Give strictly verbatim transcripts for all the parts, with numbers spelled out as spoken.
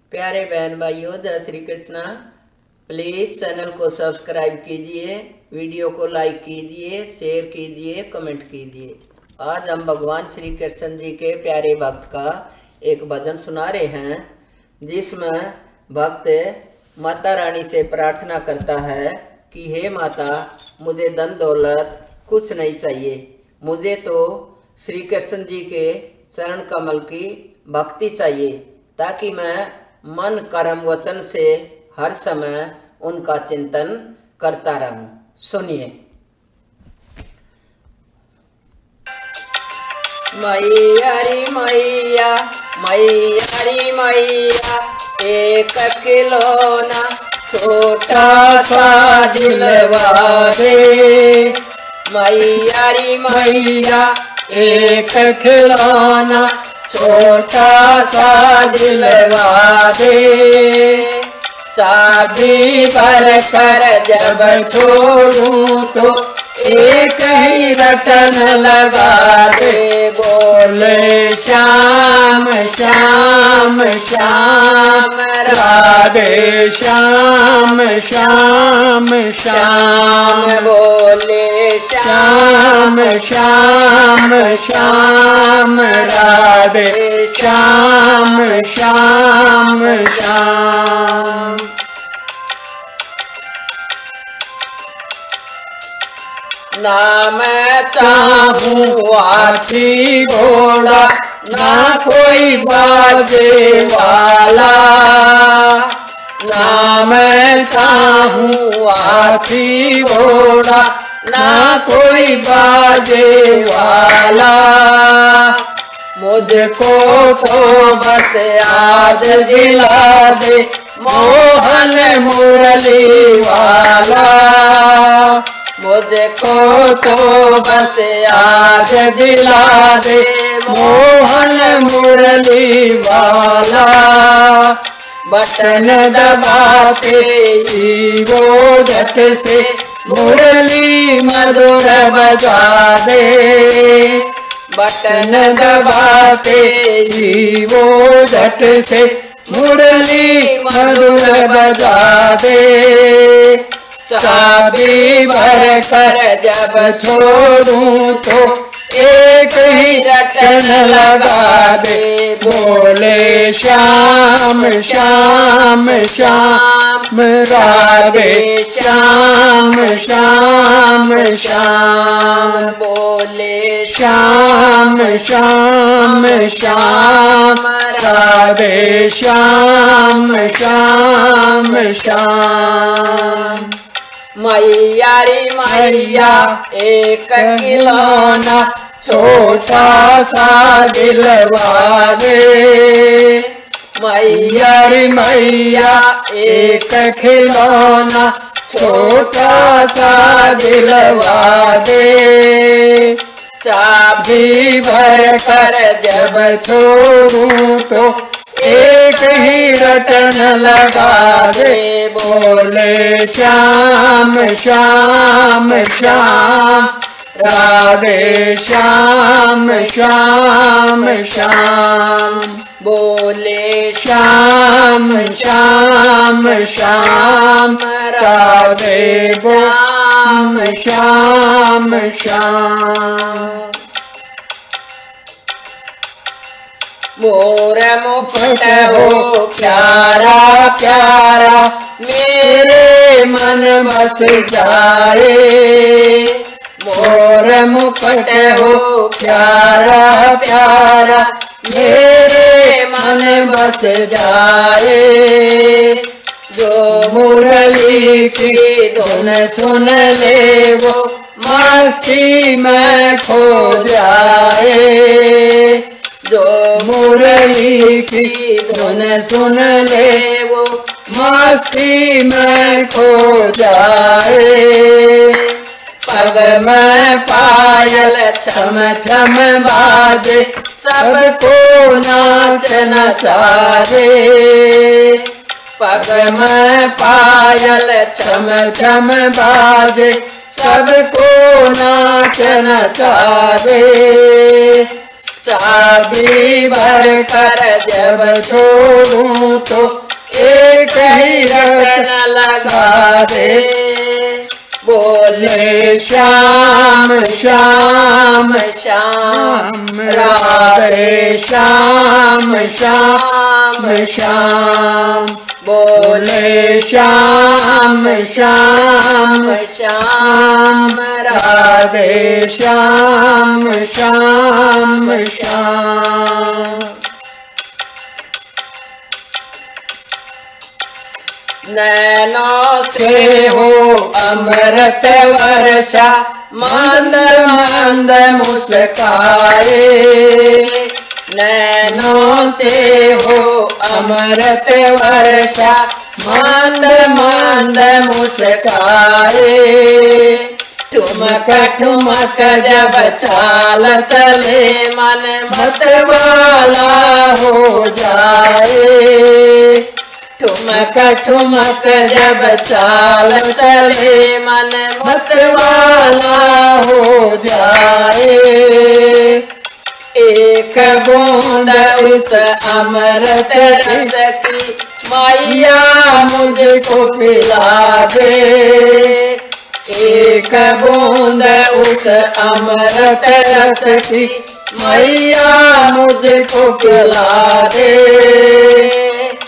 प्यारे बहन भाइयों, जय श्री कृष्णा। प्लीज चैनल को सब्सक्राइब कीजिए, वीडियो को लाइक कीजिए, शेयर कीजिए, कमेंट कीजिए। आज हम भगवान श्री कृष्ण जी के प्यारे भक्त का एक भजन सुना रहे हैं, जिसमें भक्त माता रानी से प्रार्थना करता है कि हे माता, मुझे धन दौलत कुछ नहीं चाहिए, मुझे तो श्री कृष्ण जी के चरण कमल की भक्ति चाहिए, ताकि मैं मन कर्म वचन से हर समय उनका चिंतन करता रहूं। सुनिए। मैया री मैया, मैया री मैया, एक खिलौना छोटा सा दिलवा दे। मैया री मैया, एक खिलौना छोटा सा दिलवा दे। चाबी भर कर जब छोड़ूं तो एक ही रटन लगा दे। बोले श्याम श्याम श्याम राधे श्याम श्याम श्याम। बोले श्याम श्याम श्याम राधे श्याम श्याम श्याम। ना मैं चाहूँ हाथी घोड़ा, ना कोई बाजे वाला। ना मैं चाहूँ हाथी घोड़ा, ना कोई बाजे वाला। मुझको तो बस आज दिला दे मोहन मुरली वाला। मुझको तो बस आज दिला दे मोहन मुरली वाला। बटन दबाते ही वो झट से मुरली मधुर बजा दे। बटन दबाते ही वो झट से मुरली मधुर बजा दे। चाबी भर कर जब छोड़ूं तो एक ही रटन लगा दे। बोले श्याम श्याम श्याम राधे श्याम श्याम श्याम। बोले श्याम श्याम श्याम राधे श्याम श्याम श्याम। मैया री मैया, एक खिलौना छोटा सा दिलवा दे। मैया री मैया, एक खिलौना छोटा सा दिलवा दे। चाबी भर कर जब छोड़ूं तो एक ही रटन लगा दे। बोले श्याम श्याम श्याम राधे श्याम श्याम श्याम। बोले श्याम श्याम श्याम राधे श्याम श्याम श्याम। मोर मुकुट हो प्यारा प्यारा, मेरे मन बस जाए। मोर मुकुट हो प्यारा प्यारा, मेरे मन बस जाए। जो मुरली की धुन सुन ले वो मस्ती में खो जाए। जो मुरली की धुन सुन ले वो मस्ती में खो जाए। पग में पायल छम छम बाजे, सबको नाच नचाए। पग में पायल छम छम बाजे, सबको नाच नचाए। चाबी भर कर जब छोड़ूं तो एक ही रटन लगा दे। बोले श्याम श्याम श्याम राधे श्याम श्याम श्याम। बोले श्याम श्याम श्याम राधे श्याम श्याम श्याम। नैनों से हो अमृत वर्षा मंद मंद मुस्काए। नैनों से हो अमृत वर्षा मंद मंद मुस्काए। ठुमक ठुमक जब चाल चले मन मतवाला हो जाए। ठुमक ठुमक जब चाल चले मन मतवाला हो जाए। एक बूंद उस अमृत रस की मैया मुझको पिला दे। एक बूंद उस अमृत रस की मैया मुझको पिला दे।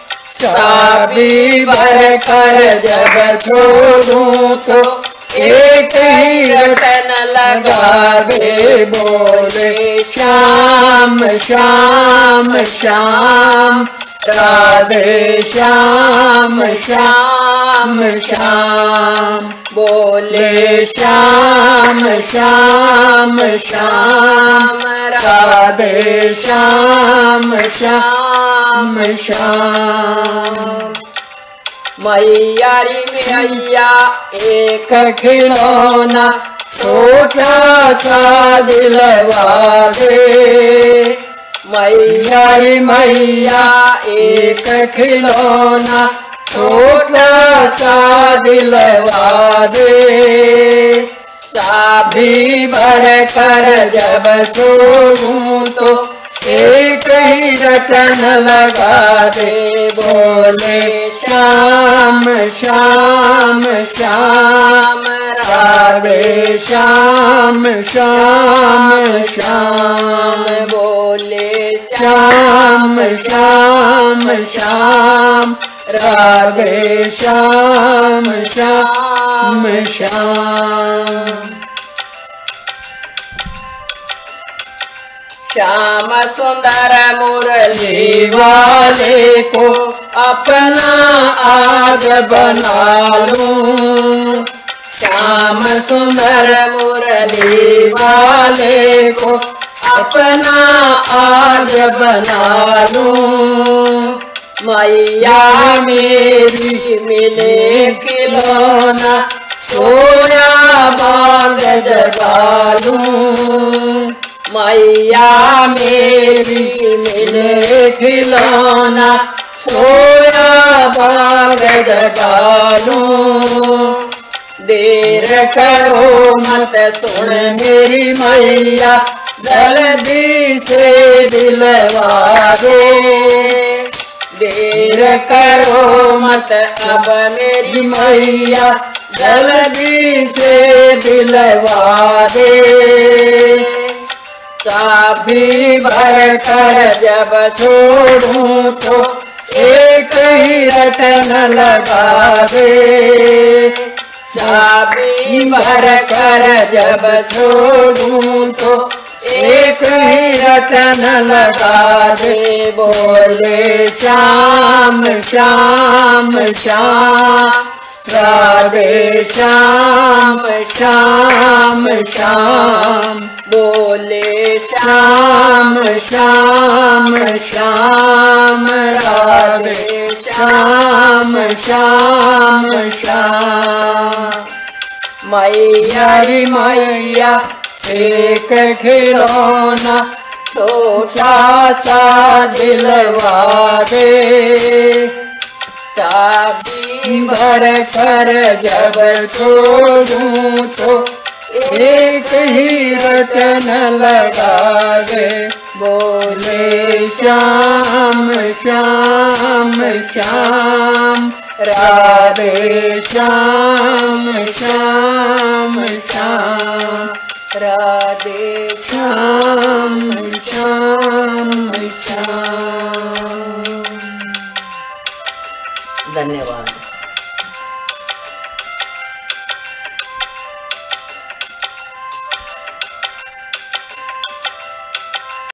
चाबी भर कर जब छोड़ूं तो एक ही रटन लगा दे। बोले श्याम श्याम श्याम राधे श्याम श्याम श्याम। बोले श्याम श्याम श्याम राधे श्याम श्याम श्याम। मैया री मैया एक खिलौना छोटा सा दिलवा दे। मैया री मैया एक खिलौना छोटा सा दिलवा दे। चाबी भर कर जब छोड़ूं तो एक ही रटन लगा दे। बोले श्याम श्याम श्याम राधे श्याम श्याम श्याम। बोले श्याम श्याम श्याम राधे श्याम श्याम श्याम। श्याम सुंदर मुरली वाले को अपना आग बना लूं। श्याम सुंदर मुरली वाले को अपना आग बना लूं। मैया मेरी मिले खिलौना सोया बाग जगा लूं। मैया मेरी मिले खिलौना सोया बाग जगा लूं। देर करो मत सुन मेरी मैया जल्दी से दिलवा दे। देर करो मत अब मेरी मैया जल्दी से दिलवा दे। चाबी भर कर जब छोड़ूं तो एक ही रटन लगा दे। चाबी भर कर जब छोड़ूं तो एक ही रटन लगा दे। बोले श्याम श्याम श्याम राधे श्याम श्याम श्याम। बोले श्याम श्याम श्याम राधे श्याम श्याम श्याम। मैया री मैया एक खिलौना छोटा सा दिलवा दे। चाबी भर कर जब छोड़ूं तो एक ही रटन लगा दे। बोले श्याम श्याम श्याम राधे श्याम श्याम श्याम राधे श्याम श्याम